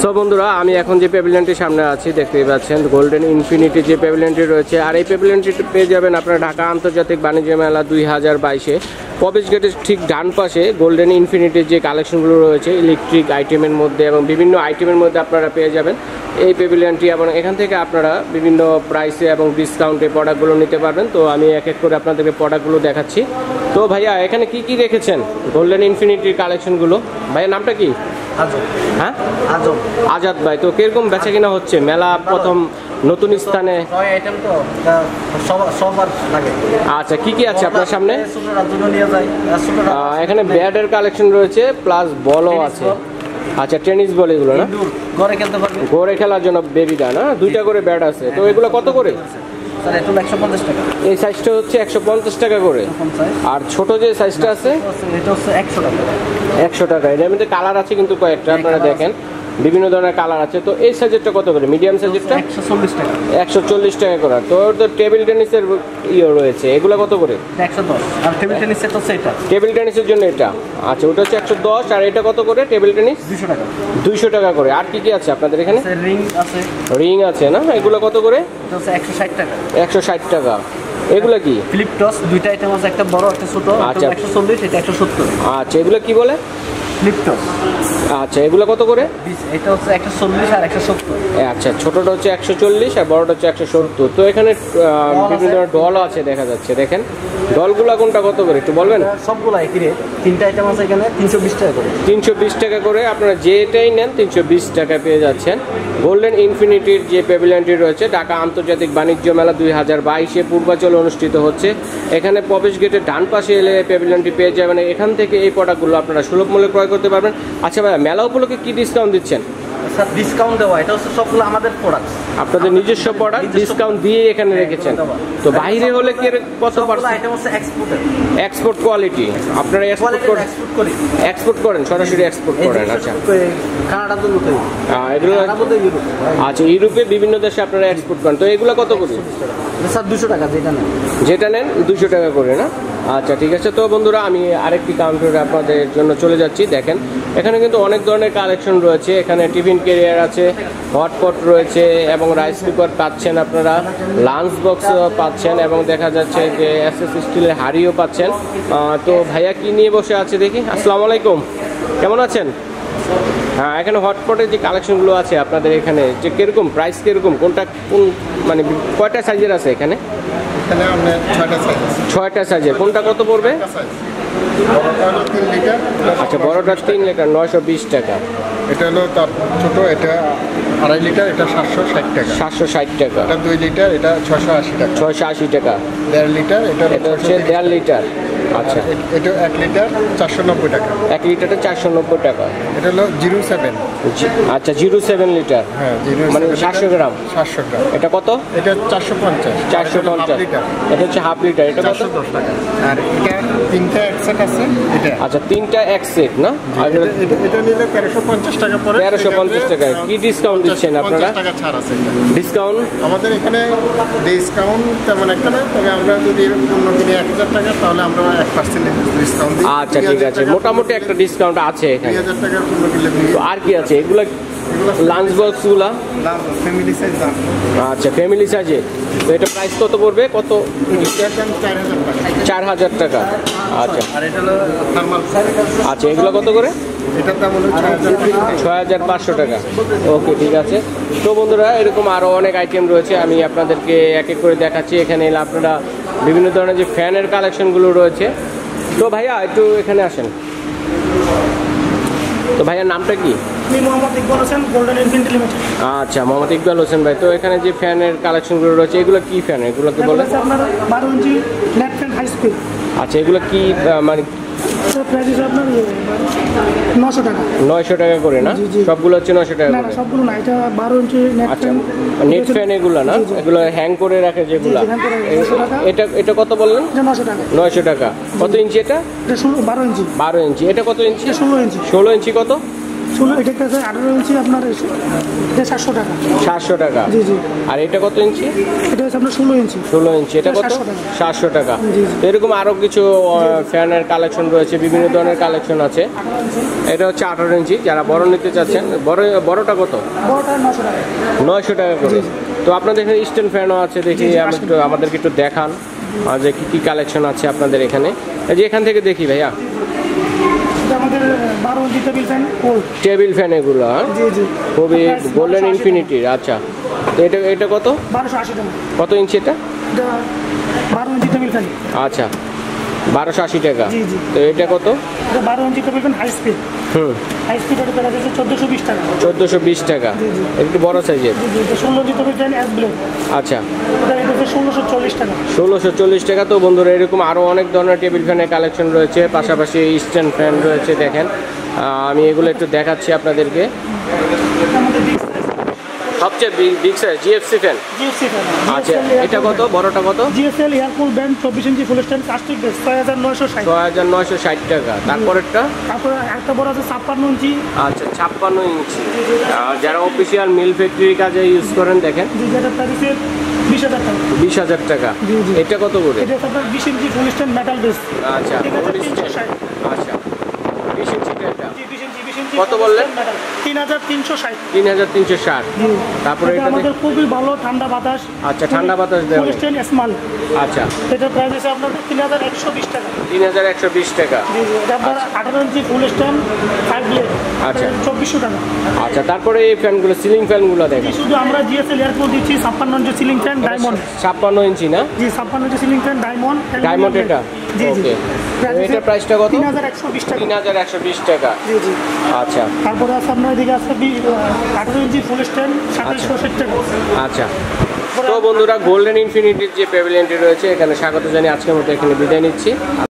So বন্ধুরা, আমি এখন যে প্যাভিলিয়নটির সামনে আছি দেখতেই পাচ্ছেন, গোল্ডেন ইনফিনিটি যে প্যাভিলিয়নটি রয়েছে। আর এই প্যাভিলিয়নটি পেয়ে যাবেন আপনারা ঢাকা আন্তর্জাতিক বাণিজ্য মেলা 2022-এ প্রবেশ গেটের ঠিক ডান পাশে গোল্ডেন ইনফিনিটির যে কালেকশনগুলো রয়েছে ইলেকট্রিক আইটেমের মধ্যে এবং বিভিন্ন আইটেমের মধ্যে আপনারা পেয়ে যাবেন এই প্যাভিলিয়নটি। এবং এখান থেকে আপনারা বিভিন্ন প্রাইসে এবং ডিসকাউন্টে প্রোডাক্টগুলো নিতে পারবেন। তো আমি এক এক করে আপনাদেরকে প্রোডাক্টগুলো দেখাচ্ছি। তো ভাইয়া, এখানে কি কি রেখেছেন গোল্ডেন ইনফিনিটির কালেকশনগুলো? ভাইয়া নামটা কি? হ্যাঁ, আজাদ ভাই। তো কিরকম বেচা কিনা হচ্ছে? মেলা প্রথম নতুন স্থানে। আচ্ছা, কি কি আছে আপনার সামনে? এখানে ব্যাটের কালেকশন রয়েছে, প্লাস বলও আছে। আচ্ছা, টেনিস বল এগুলো না? ঘরে খেলার জন্য বেবিটা না? দুইটা করে ব্যাট আছে। তো এগুলো কত করে? এই সাইজটা হচ্ছে 150 টাকা করে। আর ছোট যে সাইজটা আছে 100 টাকা। এর মধ্যে কালার আছে কিন্তু কয়েকটা, আপনারা দেখেন বিভিন্ন ধরনের কালার আছে। তো এই সাইজেরটা কত করে? মিডিয়াম সাইজেরটা 140 টাকা করে। তো টেবিল টেনিসের ইয়ে রয়েছে, এগুলো কত করে? 110। আর টেবিল টেনিসের তো সেটা, টেবিল টেনিসের জন্য এটা। আচ্ছা, ওটা হচ্ছে 110। আর এটা কত করে টেবিল টেনিস? 200 টাকা। 200 টাকা করে। আর কি কি আছে আপনাদের এখানে? রিং আছে। রিং আছে না? এগুলো কত করে? এটা হচ্ছে 160 টাকা। 160 টাকা। এগুলো কি? ফ্লিপ টস, দুইটা আইটেম আছে, একটা বড় একটা ছোট। আচ্ছা, 140, এটা 170। আচ্ছা, এগুলো কি বলে? Flip toss. আচ্ছা, এগুলো কত করে? এটা হচ্ছে 140 আর 170। আচ্ছা, ছোটটা হচ্ছে 140 আর বড়টা হচ্ছে 170। তো এখানে বিভিন্ন ধরনের ডল আছে দেখা যাচ্ছে, দেখেন ডলগুলা কোনটা কত করে একটু বলবেন? সবগুলো একই রেট। তিনটা আইটেম আছে এখানে 320 টাকা করে। 320 টাকা করে। আপনারা যেটাই নেন 320 টাকা পেয়ে যাচ্ছেন। গোল্ডেন ইনফিনিটির যে প্যাভিলিয়নটি রয়েছে ঢাকা আন্তর্জাতিক বাণিজ্য মেলা 2022-এ পূর্বাচলে অনুষ্ঠিত হচ্ছে। এখানে প্রবেশ গেটের ডান পাশে এলে প্যাভিলিয়নটি পেয়ে যাবেন। এখান থেকে এই প্রোডাক্টগুলো আপনারা সুলভ মূল্যে ক্রয় করতে পারবেন। আচ্ছা ভাইয়া, মেলা উপলক্ষে কি ডিসকাউন্ট দিচ্ছেন? স্যার, ডিসকাউন্ট দেওয়া, এটা হচ্ছে সবগুলো আমাদের প্রোডাক্ট, আপনাদের নিজস্ব প্রোডাক্ট, ডিসকাউন্ট দিয়ে এখানে রেখেছেন। তো বাইরে হলে কি কত পার্সেন্ট? আইটেম হচ্ছে এক্সপোর্টের, এক্সপোর্ট কোয়ালিটি। আপনারা এক্সপোর্ট করেন, সরাসরি এক্সপোর্ট করেন? আচ্ছা, কানাডা তো লোকে এগুলো। আচ্ছা, ইউরোপে বিভিন্ন দেশে আপনারা এক্সপোর্ট করেন। তো এগুলো কত করে? স্যার 200 টাকা। যেটা নেন 200 টাকা করে না? আচ্ছা, ঠিক আছে। তো বন্ধুরা, আমি আরেকটি কাউন্টারে আপনাদের জন্য চলে যাচ্ছি। দেখেন এখানে কিন্তু অনেক ধরনের কালেকশন রয়েছে। এখানে টিফিন ক্যারিয়ার আছে, হটপট রয়েছে এবং রাইস কুকার পাচ্ছেন, আপনারা লাঞ্চ বক্স পাচ্ছেন এবং দেখা যাচ্ছে যে এসএস স্টিলের হাঁড়িও পাচ্ছেন। তো ভাইয়া কি নিয়ে বসে আছে দেখি। আসসালামু আলাইকুম, কেমন আছেন? হ্যাঁ, এখানে হটপটের যে কালেকশনগুলো আছে আপনাদের এখানে, যে কীরকম প্রাইস, কীরকম কোনটা কোন মানে কয়টা সাইজের আছে এখানে? এখানে আপনার 6টা সাইজ। 6টা সাইজের। কোনটা কত পড়বে? আচ্ছা, বড়টা 3 লিটার 920 টাকা। এটা হলো তার ছোট, এটা 2.5 লিটার, এটা 760 টাকা। 760 টাকা। এটা 2 লিটার, এটা 680 টাকা। 680 টাকা। 1.5 লিটার, এটা হচ্ছে 1.5 লিটার। আচ্ছা, এটা 1 লিটার 490 টাকা। 1 লিটারে 490 টাকা। এটা হলো 07। আচ্ছা, 07 লিটার। হ্যাঁ, মানে 700 গ্রাম। 700 গ্রাম। এটা কত? এটা 450। 450। এটা হচ্ছে হাফ লিটার। এটা কত? 410 টাকা। আর এটা 3টা এক সেট আছে এটা। আচ্ছা, 3টা এক সেট না? আর এটা নিলে 1350 টাকা পড়ে। 1350 টাকা। কি ডিসকাউন্ট দিচ্ছেন আপনারা? 50 টাকা ছাড় আছে। ডিসকাউন্ট আমাদের এখানে ডিসকাউন্ট তেমন একটা না, তবে আমরা যদি পণ্য কিনি 1000 টাকা তাহলে আমরা 1% ডিসকাউন্ট দিই। আচ্ছা, ঠিক আছে, মোটামুটি একটা ডিসকাউন্ট আছে এখানে। 2000 টাকার পণ্য কিনলে। তো আর কি আছে এগুলা? লাঞ্চ বক্সগুলা ফ্যামিলি সাইজ দাম। আচ্ছা, ফ্যামিলি সাইজে। তো এটা প্রাইস কত পড়বে? কত? 4000 টাকা। আচ্ছা, আর এটা হলো থার্মাল। আচ্ছা, এগুলো কত করে? এটার দাম হলো 6500 টাকা। ওকে, ঠিক আছে। তো বন্ধুরা, এরকম আরও অনেক আইটেম রয়েছে, আমি আপনাদেরকে এক এক করে দেখাচ্ছি। এখানে এলে আপনারা বিভিন্ন ধরনের যে ফ্যানের কালেকশনগুলো রয়েছে। তো ভাইয়া একটু এখানে আসেন। তো ভাইয়ার নামটা কি? আমি Mohammad Iqbal Hossain, golden infinity limited. আচ্ছা, মোহাম্মদ ইকবাল হোসেন ভাই। তো এখানে যে ফ্যানের কালেকশনগুলো রয়েছে, এগুলো কি ফ্যান? এগুলোকে বলে আপনার 12 inch net fan high speed. আচ্ছা, এগুলো কি মানে প্রাইস হিসেবে আপনার 900 টাকা। 900 টাকা করে না? সবগুলো হচ্ছে 900 টাকা না, করে? সবগুলো না, এটা 12 ইঞ্চি নেট আচ্ছা, ফ্যান। নেট ফ্যান এগুলো না? এগুলো হ্যাং করে রাখে যেগুলো। এটা কত বললেন? 900 টাকা। 900 টাকা। কত ইঞ্চি এটা? এটা 12 ইঞ্চি। 12 ইঞ্চি। এটা কত ইঞ্চি? 16 ইঞ্চি। 16 ইঞ্চি কত? এটা আছে 18 ইঞ্চি আপনার 700 টাকা। 700 টাকা। জি জি। আর এটা কত ইঞ্চি? এটা হচ্ছে আপনার 16 ইঞ্চি। 16 ইঞ্চি, এটা কত? 700 টাকা। তো এরকম আরও কিছু ফ্যানের কালেকশন রয়েছে, বিভিন্ন ধরনের কালেকশন আছে। এটা হচ্ছে 18 ইঞ্চি, যারা বড় নিতে চাচ্ছেন। বড়টা কত? বড়টা 900 টাকা। 900 টাকা করে। তো আপনাদের এখানে স্ট্যান্ড ফ্যানও আছে, দেখি আমাদেরকে একটু দেখান যে কী কী কালেকশন আছে আপনাদের এখানে। এই যে এখান থেকে দেখি ভাইয়া, আমাদের 12 inch table fan, table fan এগুলো। জি জি, খুবই গোল্ডেন ইনফিনিটির। আচ্ছা, তো এটা কত? 1280 টাকা। কত ইঞ্চি এটা? 12 ইঞ্চি টেবিল ফ্যান। আচ্ছা, 1280 টাকা। জি জি। তো এটা কত? এটা 12 inch table fan high speed. High speed এটা প্রাইস আছে 1420 টাকা। 1420 টাকা, একটু বড় সাইজের। জি জি। এটা 16 inch table fan S blade. আচ্ছা, এটা 1640 টাকা। 1640 টাকা। তো বন্ধুরা, এরকম আরও অনেক ধরনের টেবিল ফ্যানের কালেকশন রয়েছে, পাশাপাশি স্ট্যান্ড ফ্যান রয়েছে। দেখেন, আমি এগুলো একটু দেখাচ্ছি আপনাদেরকে। সবচেয়ে big size GFC fan. GFC fan. আচ্ছা, এটা কত? বড়টা কত? GSL air cool brand 24 inch full stand কাস্টিক বেস 6960। 6960 টাকা। তারপরেরটা? তারপরে একটা বড় আছে 56 ইঞ্চি। আচ্ছা, 56 ইঞ্চি। যারা অফিসিয়াল মিল ফ্যাক্টরির কাজে ইউজ করেন, দেখেন। জি, যেটা প্রাইসে 20000 টাকা। 20000 টাকা। জি জি। এটা কত করে? এটা আপনার 20 inch full stand metal base. আচ্ছা, এটা 360। আচ্ছা, 20 ইঞ্চি এটা জি, 20 ইঞ্চি কত বললেন? 3360। 3360। জি। তারপরে এটা আমাদের খুবই ভালো ঠান্ডা বাতাস। আচ্ছা, ঠান্ডা বাতাস দেওয়া। Full stand small. আচ্ছা, এটা প্রাইস আছে আপনার 3120 টাকা। 3120 টাকা। জি জি। এটা আপনার 18 ইঞ্চি ফুল স্ট্যান্ড 5 ব্লেড। আচ্ছা, 2400 টাকা। আচ্ছা, তারপরে এই ফ্যানগুলো, সিলিং ফ্যানগুলো দেখেন। শুধু আমরা জিএসএল এয়ারকুল দিচ্ছি 56 inch ceiling fan diamond. 56 inch না? জি, 56 inch ceiling fan diamond. Diamond এটা? জি জি। ওকে। এটার প্রাইসটা কত? 3120 টাকা। 3120 টাকা। জি জি। আচ্ছা, তারপরে আছে আপনার এদিকে আছে 18 ইঞ্চি ফুল স্ট্যান্ড 2760 টাকা। আচ্ছা। তো বন্ধুরা, গোল্ডেন ইনফিনিটির যে প্যাভিলিয়নটি রয়েছে, এখানে স্বাগত জানিয়ে আজকের মতো এখানে বিদায় নিচ্ছি।